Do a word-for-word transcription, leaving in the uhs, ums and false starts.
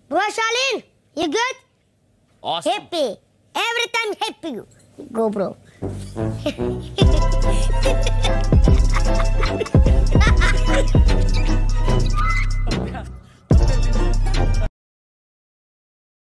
Bro Shalin, you good? Awesome. Happy. Every time happy. Go, bro.